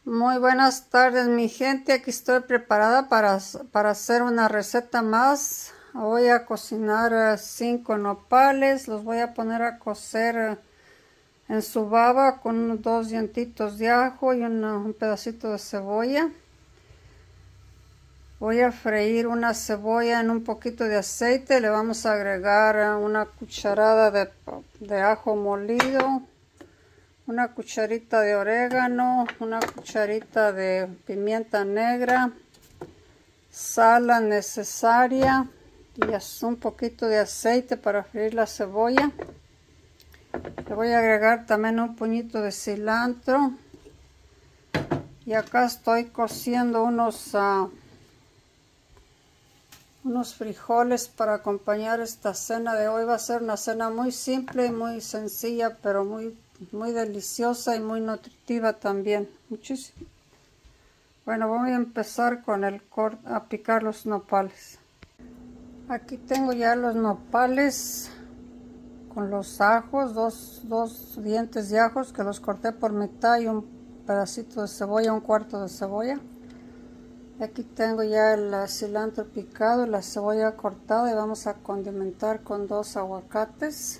Muy buenas tardes, mi gente. Aquí estoy preparada para hacer una receta más. Voy a cocinar 5 nopales. Los voy a poner a cocer en su baba con 2 dientitos de ajo y un pedacito de cebolla. Voy a freír una cebolla en un poquito de aceite. Le vamos a agregar una cucharada de ajo molido, una cucharita de orégano, una cucharita de pimienta negra, sal necesaria y un poquito de aceite para freír la cebolla. Le voy a agregar también un puñito de cilantro. Y acá estoy cociendo unos frijoles para acompañar esta cena de hoy. Va a ser una cena muy simple y muy sencilla, pero muy deliciosa y muy nutritiva también. Muchísimo. Bueno, voy a empezar con a picar los nopales. Aquí tengo ya los nopales con los ajos, dos dientes de ajos que los corté por mitad y un pedacito de cebolla, un cuarto de cebolla. Aquí tengo ya el cilantro picado y la cebolla cortada y vamos a condimentar con 2 aguacates.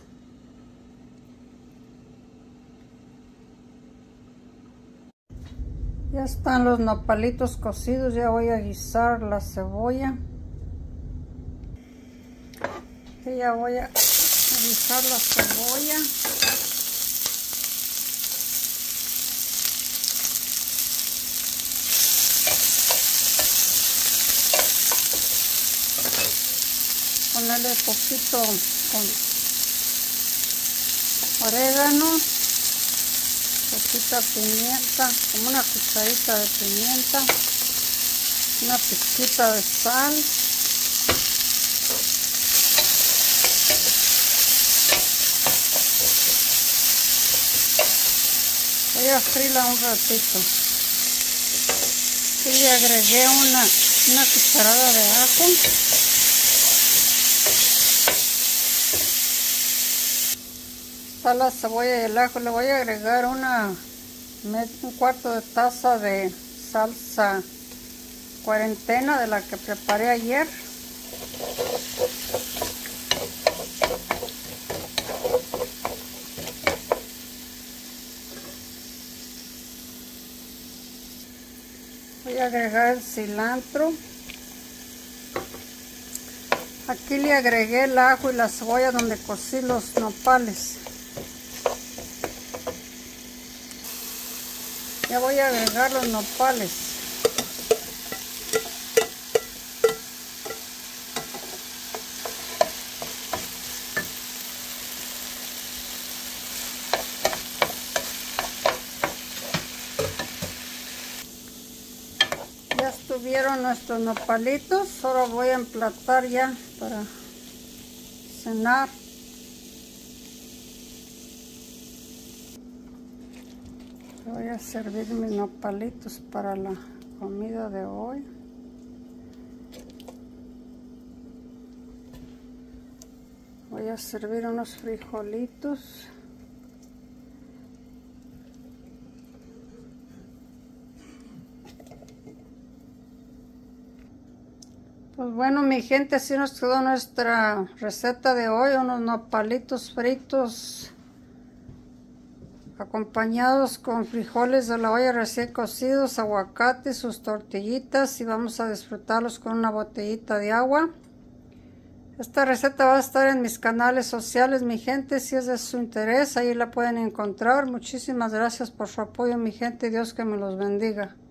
Ya están los nopalitos cocidos, ya voy a guisar la cebolla. Y ya voy a guisar la cebolla. Ponerle poquito con orégano, poquita pimienta, como una cucharita de pimienta, una pizquita de sal, voy a freírla un ratito. Y le agregué una cucharada de ajo. Está la cebolla y el ajo. Le voy a agregar un cuarto de taza de salsa cuarentena de la que preparé ayer. Voy a agregar el cilantro. Aquí le agregué el ajo y la cebolla donde cocí los nopales. Ya voy a agregar los nopales. Ya estuvieron nuestros nopalitos. Ahora voy a emplatar ya para cenar. Voy a servir mis nopalitos para la comida de hoy. Voy a servir unos frijolitos. Pues bueno, mi gente, así nos quedó nuestra receta de hoy. Unos nopalitos fritos acompañados con frijoles de la olla recién cocidos, aguacate, sus tortillitas, y vamos a disfrutarlos con una botellita de agua. Esta receta va a estar en mis canales sociales, mi gente. Si es de su interés, ahí la pueden encontrar. Muchísimas gracias por su apoyo, mi gente. Dios que me los bendiga.